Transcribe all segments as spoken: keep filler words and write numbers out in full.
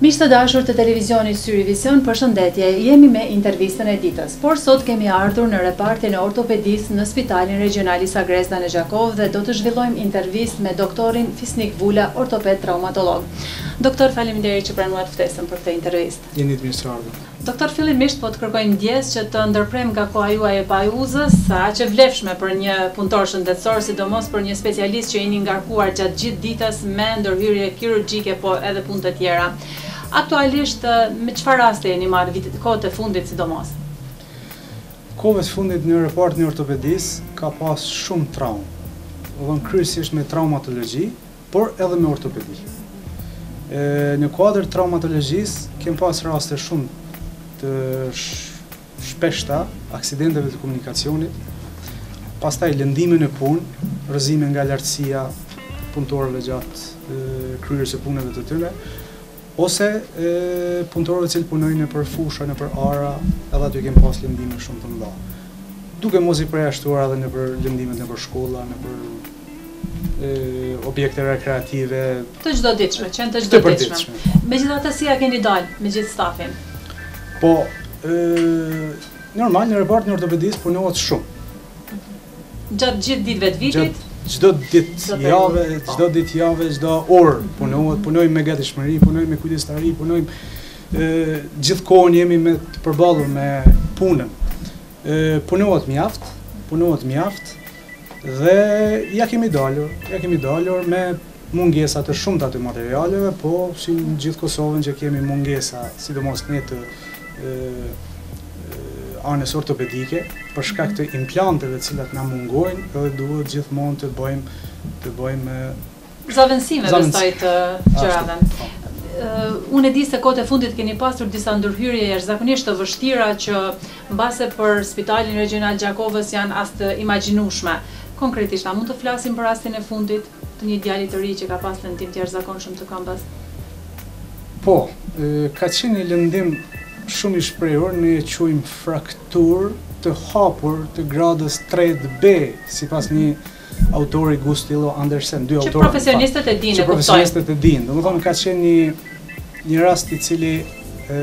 Miq të dashur të televizionit Syri Vision, përshëndetje, jemi me intervistën e ditës, por sot kemi ardhur në repartin e ortopedisë në Spitalin Regional Isa Grezda në Gjakov dhe do të zhvillojmë intervistë me doktorin Fisnik Vula, ortoped traumatolog. Doktor, faleminderit që pranuat ftesën për këtë intervistë. Jeni të mirë se ardhur. Doktor, fillimisht po të kërkoj ndjes që të ndërprem nga koha juaj e pajuzës, sa që vlefshme për një punëtor shëndetësor, sidomos për një specialist që jeni ngarkuar gjatë gjithë ditës me ndërhyrje kirurgjike, po edhe punë të tjera. Aktualisht, me çfarë raste jeni marrë vitet kohët e fundit sidomos? Kohët e fundit në repartin e ortopedisë ka pas shumë traumë. Dhe kryesisht me traumatologji, por edhe me ortopedi. E, në kuadër traumatologjisë kem pas raste shumë të shpeshta, aksidenteve të komunikacionit, pastaj lëndime në punë, rrëzime nga lartësia punëtorëve gjatë kryerjes së punëve të tyre, ose e, punëtorëve që punojnë nëpër fusha, nëpër ara, edhe aty kem pas lëndime shumë të mëdha. Duke mos i përjashtuar edhe nëpër lëndimet nëpër shkolla, nëpër e, objekte rekreative. Të çdoditshme, që janë të çdoditshme. Megjithatë, si ja keni dalë me gjithë stafin? Po, e, normal në repartin e ortopedisë punohet shumë. Gjatë gjithë ditëve të vitit? Çdo ditë jave, çdo ditë jave, çdo orë punohet, punojmë me gatishmëri, punojmë me kujdestari, punojmë ë gjithkohën jemi me të përballur me punën. Ë punohet mjaft, punohet mjaft dhe ja kemi dalur, ja kemi dalur me mungesa të shumta të materialeve, po si në gjithë Kosovën që kemi mungesa, sidomos ne të ë anës ortopedike, për shkak të implanteve të cilat na mungojnë, edhe duhet gjithmonë të bëjmë të bëjmë zavendësime besoj të gjërave. Unë e di se kohët e fundit keni pasur disa ndërhyrje jashtëzakonisht të vështira që mbase për Spitalin Regional Gjakovës janë as të imagjinueshme. Konkretisht, a mund të flasim për rastin e fundit të një djalit të ri që ka pasur lëndim të jashtëzakonshëm të këmbës? Po, e, ka qenë një lëndim shumë i shprehur, ne e quajmë frakturë të hapur të gradës tre B, sipas një autori Gustilo Andersen, dy autorë. Që profesionistët e dinë, që profesionistët e dinë. Domethënë ka qenë një një rast i cili ë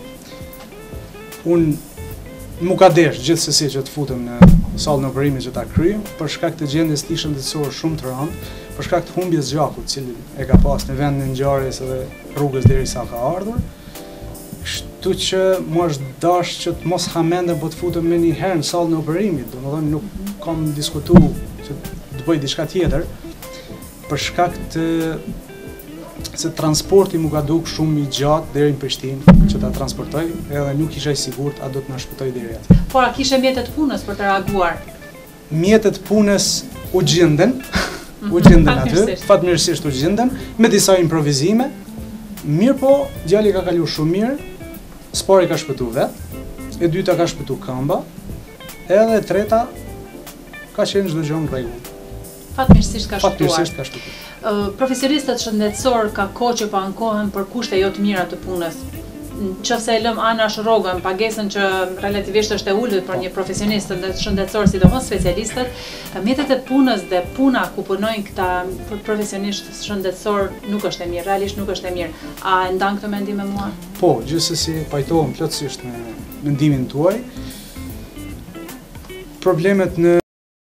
un nuk ka desh gjithsesi që të futem në sallën e operimit që ta kryejm, për shkak të gjendjes tij shëndetësore shumë të rëndë, për shkak të humbjes gjakut, cilin e ka pas në vendin e ngjarjes edhe rrugës derisa ka ardhur. Kështu që më është dash që të mos ha mendem po të futem me një herë në sallën e operimit, domethënë nuk kam diskutuar që të bëj diçka tjetër, për shkak të se transporti më ka duk shumë i gjatë deri në Prishtinë që ta transportoj, edhe nuk isha i sigurt a do të na shpëtoj deri atje. Por a kishe mjetet punës për të reaguar? Mjetet punës u gjenden, u gjenden aty, fatmirësisht u gjenden, me disa improvizime. Mirë po, djali ka kaluar shumë mirë, spari ka shpëtu vetë, e dyta ka shpëtu këmba, edhe e treta ka qenë çdo gjë në rregull. Fatmirësisht ka shpëtuar. Fatmirësisht ka shpëtuar. Uh, profesionistët shëndetësor ka kohë që po ankohen për kushte jo të mira të punës. Nëse e lëm anash rrogën, pagesën që relativisht është e ulët për një profesionist shëndetësor, sidomos specialistët, mjetet e punës dhe puna ku punojnë këta profesionistë shëndetësor nuk është e mirë, realisht nuk është e mirë. A e ndan këtë mendim me mua? Po, gjithsesi pajtohem plotësisht me mendimin tuaj. Problemet në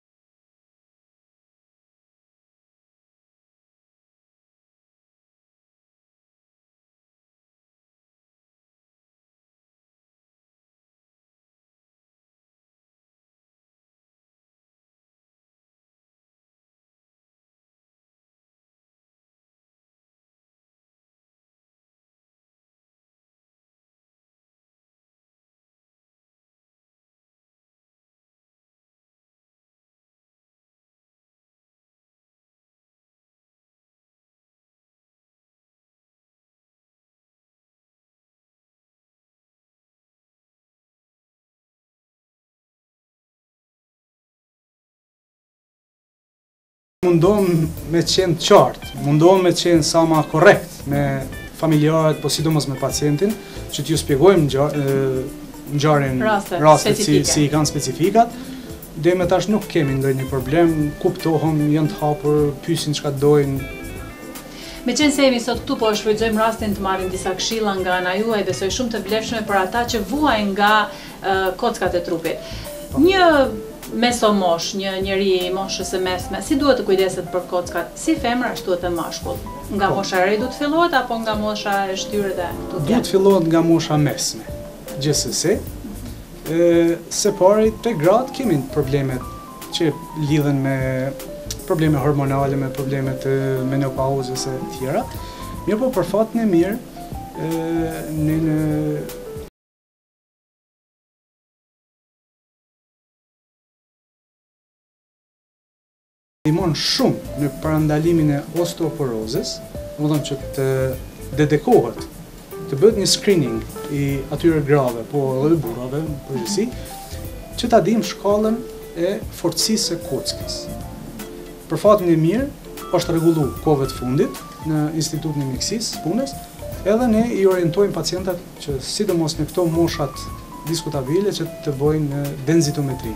mundohem me qenë qartë, mundohem me qenë sa ma korrekt me familjarët, po sidomos me pacientin, që t'ju shpjegojmë ngjarjen, rastet si, si i kanë specifikat. Dhe me tash nuk kemi ndonjë problem, kuptohem, janë të hapur, pyesin çka dojnë. Me qenë se jemi sot këtu, po shfrytëzojmë rastin të marrim disa këshilla nga ana juaj, besoj shumë të vlefshme për ata që vuajnë nga uh, kockat e trupit. Një mesomosh, një njeri i moshës së mesme, si duhet të kujdeset për kockat, si femër ashtu edhe mashkull? Nga mosha e re duhet fillohet apo nga mosha e shtyre dhe këtu? Duhet fillohet nga mosha mesme. Gjithsesi, se pari te gratë kemi problemet që lidhen me probleme hormonale, me probleme të menopauzës e tjera. Mirë po për fatin e mirë, në në ndihmon shumë në parandalimin e osteoporozës, do të thonë që të detekohet, të bëhet një screening i atyre grave, po edhe burrave në përgjithësi, që ta dim shkallën e fortësisë së kockës. Për fatin e mirë, është rregullu kohëve të fundit në Institutin e Mjekësisë punës, edhe ne i orientojmë pacientat që sidomos në këto moshat diskutabile që të bëjnë densitometri.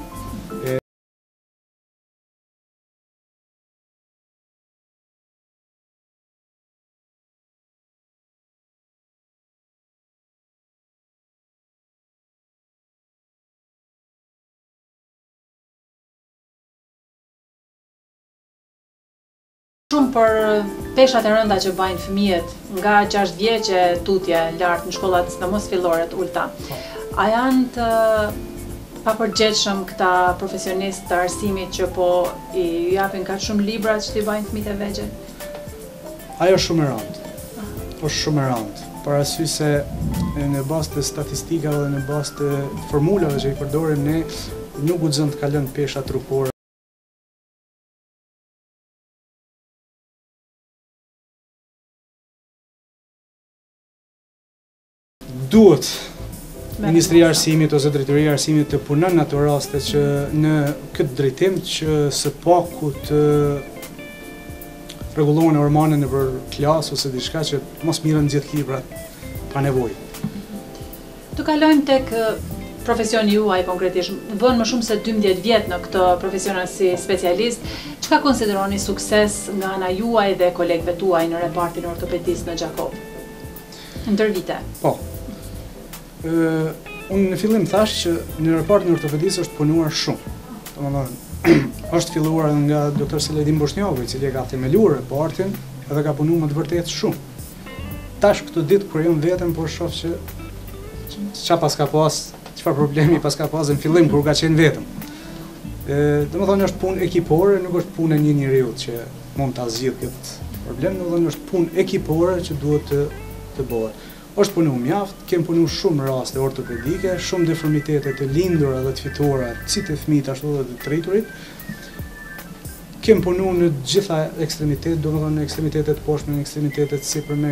Shumë për peshat e rënda që bajnë fëmijët nga gjashtë vjeçë tutje lart në shkollat sidomos fillore të ulta. A janë të papërgjegjshëm këta profesionistë të arsimit që po i japin kaq shumë libra që t'i bajnë fëmijët e vegjël? Ajo është shumë e rëndë. Është shumë e rëndë. Për arsye se në bazë të statistikave dhe në bazë të formulave që i përdorim ne, nuk guxon të kalojnë pesha trupore. Duhet Ministria e Arsimit ose Drejtoria e Arsimit të punon në ato raste që në këtë drejtim që së paku të rregullohen hormonet nëpër klasë ose diçka që mos mirën gjithë librat pa nevojë. Të kalojmë tek profesioni juaj konkretisht. Bën më shumë se dymbëdhjetë vjet në këtë profesion si specialist. Çka konsideroni sukses nga ana juaj dhe kolegëve tuaj në repartin ortopedisë në Gjakov? Ndër vite. Po. Uh, unë në fillim thash që në repartin ortopedisë është punuar shumë. Domethënë, është filluar nga doktor Seledin Boshnjaku, i cili e ka themeluar repartin edhe ka punuar më të vërtetë shumë. Tash këtë ditë kur jam vetëm po shoh që çfarë pas ka pas, çfarë problemi pas ka pas në fillim kur ka qenë vetëm. Ë, domethënë është punë ekipore, nuk është punë e një njeriu që mund ta zgjidhë këtë problem, domethënë është punë ekipore që duhet të të bëhet. Është punu mjaft, kem punu shumë raste ortopedike, shumë deformitete të lindura dhe të fitura, si të fëmijët ashtu edhe të triturit. Kem punu në gjitha ekstremitetet, domethënë në ekstremitetet poshtme, në ekstremitetet sipërme.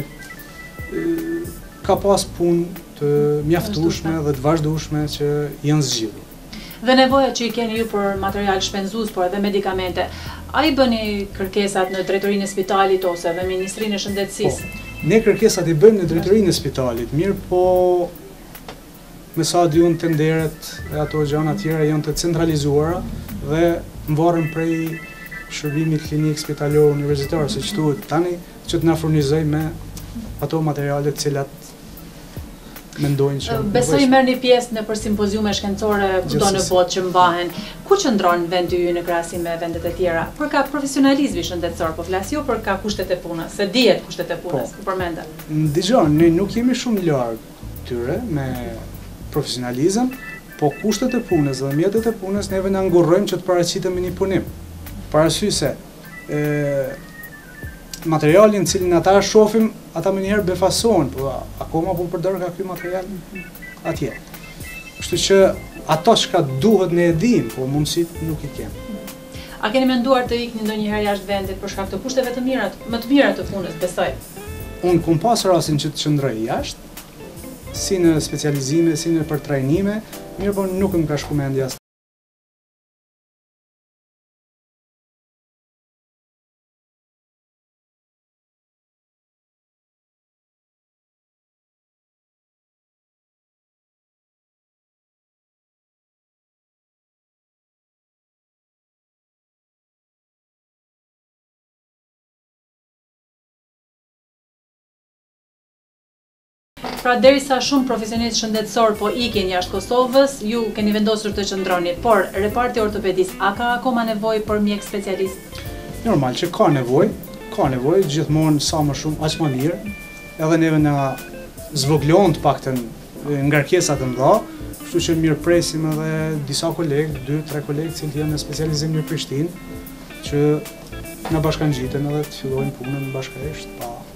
Ka pas punë të mjaftueshme dhe të vazhdueshme që janë zgjidhur. Dhe nevoja që i keni ju për material shpenzues, por edhe medikamente, a i bëni kërkesat në drejtorinë e spitalit ose dhe Ministrinë e Shëndetësisë? Po. Ne kërkesat i bëjmë në drejtorinë e spitalit, mirë po me sa diun tenderet e ato gjëra tjera janë të centralizuara dhe mvarren prej shërbimit klinik spitalor universitar, se çtu tani që të na furnizoj me ato materialet të cilat mendojnë që besoj merrni pjesë në për simpoziume shkencore kudo në botë që mbahen. Ku qëndron vendi ynë në krahasim me vendet e tjera? Për ka profesionalizmi shëndetësor, po flas jo për ka kushtet e punës, se dihet kushtet e punës, ku përmendet. Dgjoj, ne nuk jemi shumë larg tyre me profesionalizëm, po kushtet e punës dhe mjetet e punës neve na ngurrojmë që të paraqitemi një punim. Parasysh se ë materialin cilin ata shohim, ata më njëherë befasohen, po akoma po përdor nga ky material atje. Kështu që ato çka duhet ne e dim, po mundësit nuk i kemi. A keni menduar të ikni ndonjëherë jashtë vendit për shkak të kushteve të mira, më të mira të punës, besoj? Unë kum pas rastin që të qëndroj jashtë, si në specializime, si në për trajnime, mirë po nuk më ka shku mendja Pra derisa shumë profesionistë shëndetësor po ikin jashtë Kosovës, ju keni vendosur të qëndroni, por reparti ortopedisë a ka akoma nevojë për mjek specialist? Normal që ka nevojë, ka nevojë gjithmonë sa më shumë, aq më mirë. Edhe neve na zvoglohen të paktën ngarkesat e mëdha, kështu që mirë presim edhe disa kolegë, dy, tre kolegë që janë në specializim në Prishtinë, që na bashkangjiten edhe të fillojnë punën bashkërisht pa